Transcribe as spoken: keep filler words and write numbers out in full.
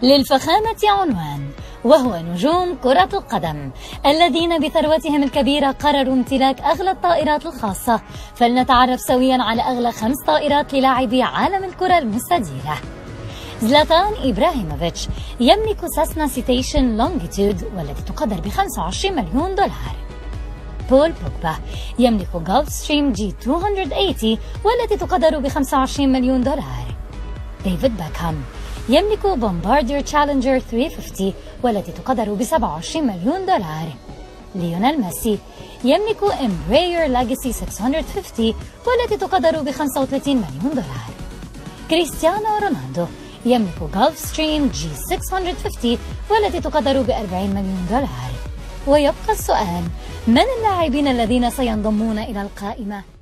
للفخامة عنوان، وهو نجوم كرة القدم الذين بثروتهم الكبيرة قرروا امتلاك أغلى الطائرات الخاصة. فلنتعرف سويا على أغلى خمس طائرات للاعبي عالم الكرة المستديرة. زلاتان إبراهيموفيتش يملك ساسنا سيتيشن لونجيتود والتي تقدر ب خمسة وعشرين مليون دولار. بول بوجبا يملك جولف ستريم جي مئتين وثمانين والتي تقدر ب خمسة وعشرين مليون دولار. ديفيد باكهام يملك بومباردير تشالنجر ثلاثمئة وخمسين والتي تقدر ب سبعة وعشرين مليون دولار. ليونيل ميسي يملك امبراير لاجاسي ستمئة وخمسين والتي تقدر ب خمسة وثلاثين مليون دولار. كريستيانو رونالدو يملك جولف ستريم جي ستمئة وخمسين والتي تقدر ب أربعين مليون دولار. ويبقى السؤال: من اللاعبين الذين سينضمون إلى القائمة؟